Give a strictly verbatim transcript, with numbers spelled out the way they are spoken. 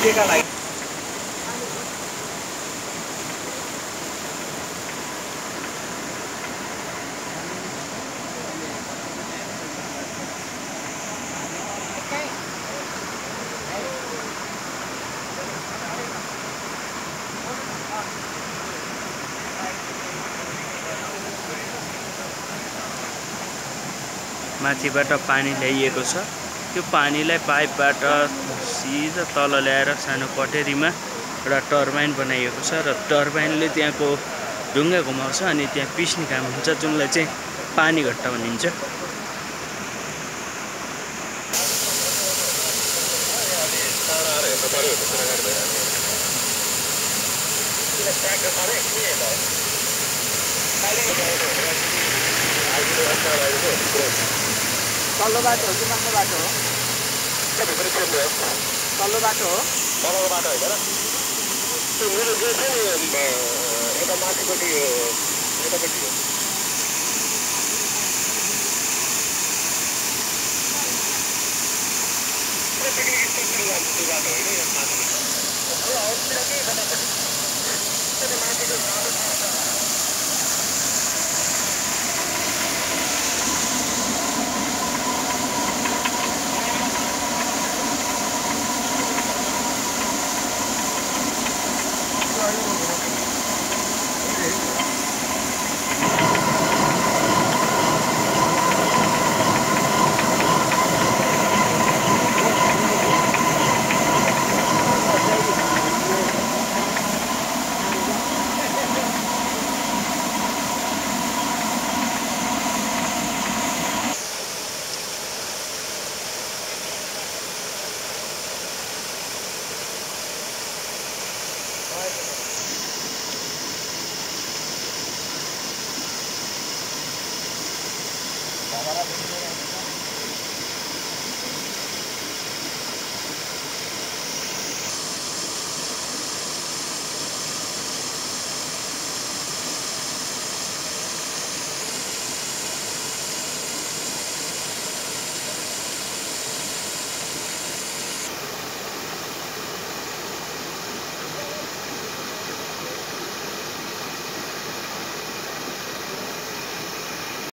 केका लागि माथिबाट पानी ल्याइएको छ। त्यो पानीलाई पाइपबाट सिधा तल ल्याएर सानो कटेरीमा एउटा टर्बाइन बनाइएको छ र टर्बाइनले त्यहाँको ढुङ्गा घुमाउँछ अनि त्यहाँ पिस्ने काम हुन्छ, जुनलाई चाहिँ पानी घट्टा भनिन्छ। तल्लो बाटो हो कि माथिल्लो बाटो हो? तल्लो बाटो हो? तल्लो बाटो होइन र त्यो मेरो जो छ नि यता माथिपट्टि हो, यतापट्टि हो। पिकनिक स्पोटतिर जान्छ त्यो बाटो होइन, यो माथिपट्टि। अब हौतिर के कतापट्टि त्यो माथिको